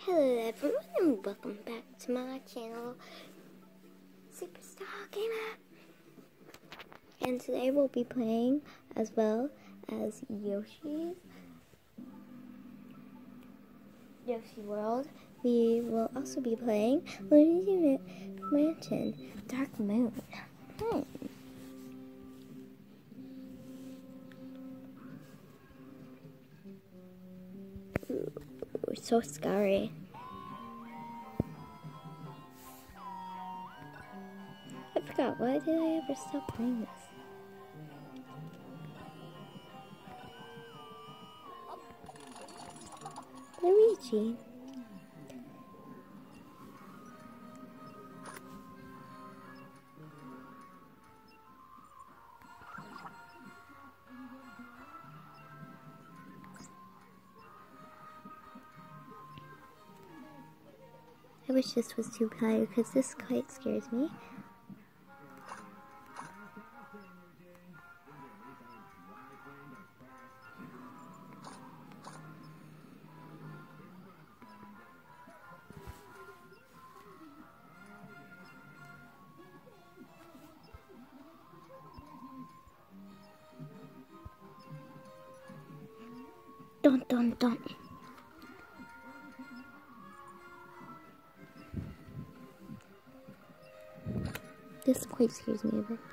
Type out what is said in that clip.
Hello everyone and welcome back to my channel, Superstar Gamer. And today we'll be playing as well as Yoshi World. We will also be playing Luigi's Mansion Dark Moon. Ooh, so scary. I forgot, why did I ever stop playing this? Luigi. I wish this was too high because this quite scares me. Dun dun dun. This quite scares me a bit.